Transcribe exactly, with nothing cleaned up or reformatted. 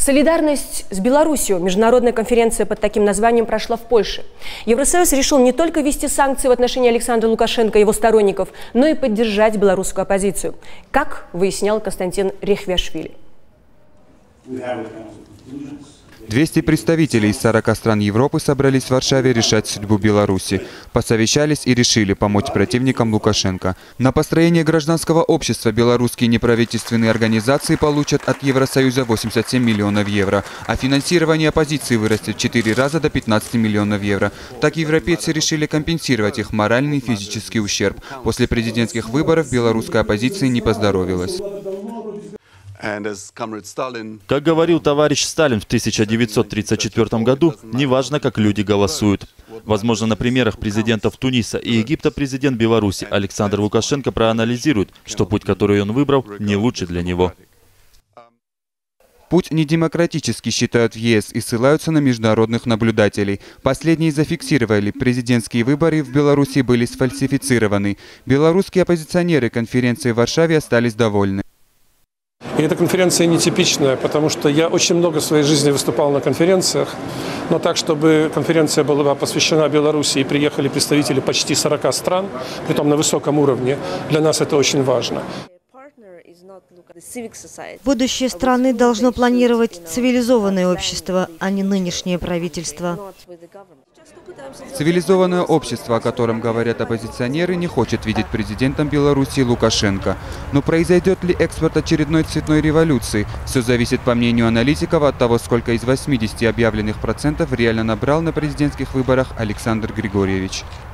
Солидарность с Беларусью. Международная конференция под таким названием прошла в Польше. Евросоюз решил не только ввести санкции в отношении Александра Лукашенко и его сторонников, но и поддержать белорусскую оппозицию. Как выяснял Константин Рехвиашвили. двести представителей из сорока стран Европы собрались в Варшаве решать судьбу Беларуси. Посовещались и решили помочь противникам Лукашенко. На построение гражданского общества белорусские неправительственные организации получат от Евросоюза восемьдесят семь миллионов евро, а финансирование оппозиции вырастет в четыре раза до пятнадцати миллионов евро. Так европейцы решили компенсировать их моральный и физический ущерб. После президентских выборов белорусской оппозиции не поздоровилось. Как говорил товарищ Сталин в тысяча девятьсот тридцать четвёртом году, неважно, как люди голосуют. Возможно, на примерах президентов Туниса и Египта президент Беларуси Александр Лукашенко проанализирует, что путь, который он выбрал, не лучший для него. Путь недемократический, считают в ЕС, и ссылаются на международных наблюдателей. Последние зафиксировали, президентские выборы в Беларуси были сфальсифицированы. Белорусские оппозиционеры конференции в Варшаве остались довольны. И эта конференция нетипичная, потому что я очень много в своей жизни выступал на конференциях, но так, чтобы конференция была посвящена Беларуси и приехали представители почти сорока стран, притом на высоком уровне, для нас это очень важно. Будущее страны должно планировать цивилизованное общество, а не нынешнее правительство. Цивилизованное общество, о котором говорят оппозиционеры, не хочет видеть президентом Беларуси Лукашенко. Но произойдет ли экспорт очередной цветной революции? Все зависит, по мнению аналитиков, от того, сколько из восьмидесяти объявленных процентов реально набрал на президентских выборах Александр Григорьевич.